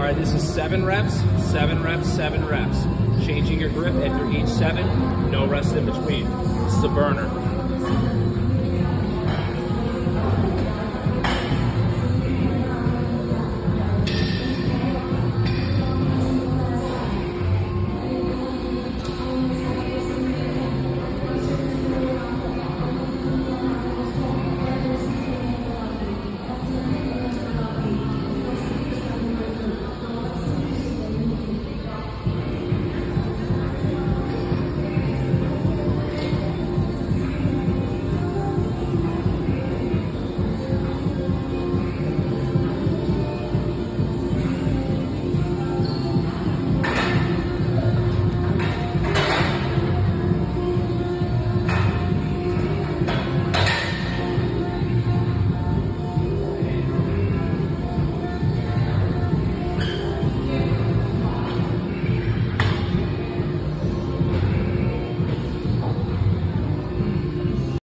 right, this is 7 reps, 7 reps, 7 reps. Changing your grip after each 7, no rest in between. This is a burner.